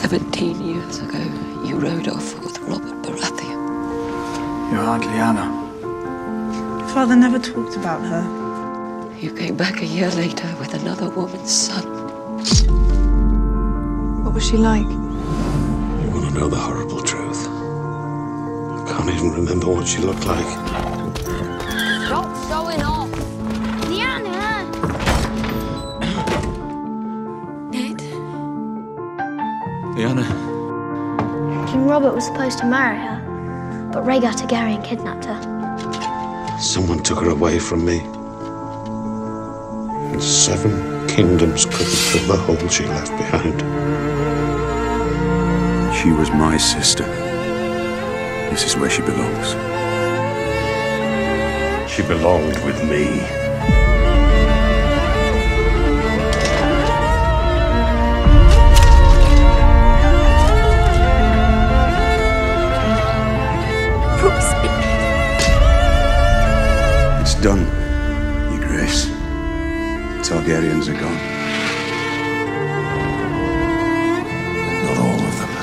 17 years ago, you rode off with Robert Baratheon. Your Aunt Lyanna. Your father never talked about her. You came back a year later with another woman's son. What was she like? You want to know the horrible truth? I can't even remember what she looked like. Stop showing off! Lyanna! Ned? Lyanna. King Robert was supposed to marry her, but Rhaegar Targaryen kidnapped her. Someone took her away from me. And 7 kingdoms couldn't fill the hole she left behind. She was my sister. This is where she belongs. She belonged with me. Promise me. It's done, Your Grace. Targaryens are gone. Not all of them.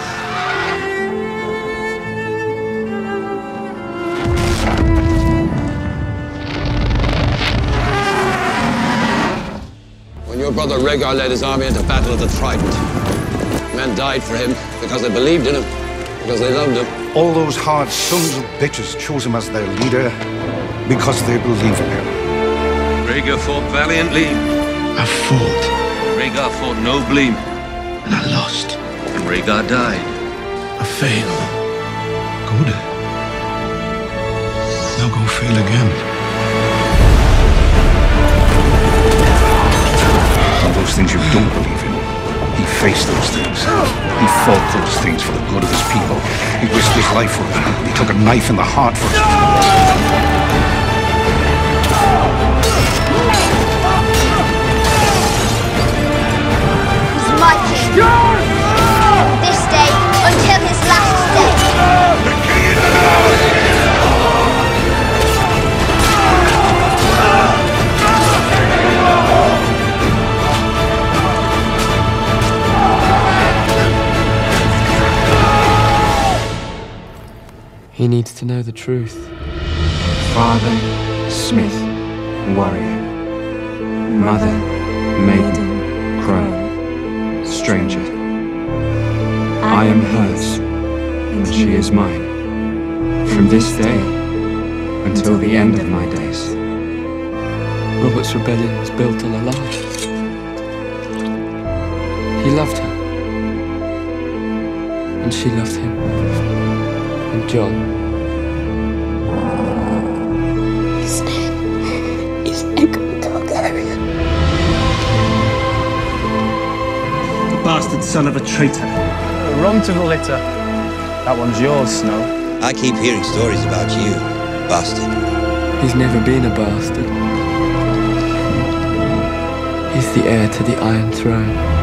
When your brother Rhaegar led his army into battle at the Trident, men died for him because they believed in him, because they loved him. All those hard sons of bitches chose him as their leader because they believe in him. Rhaegar fought valiantly. I fought, Rhaegar fought nobly. and I lost. And Rhaegar died. I failed. Good. Now go fail again. All those things you don't believe in. He faced those things. He fought those things for the good of his people. He risked his life for them. He took a knife in the heart for his people. He's my king. From this day until his last day. He needs to know the truth. Father, smith, warrior. Mother, maiden, crone, stranger. I am hers, and she is mine. From this day until the end of my days. Robert's rebellion was built on a lie. He loved her. And she loved him. And Jon. His name is Aegon Targaryen. The bastard son of a traitor. Wrong to the litter. That one's yours, Snow. I keep hearing stories about you, bastard. He's never been a bastard. He's the heir to the Iron Throne.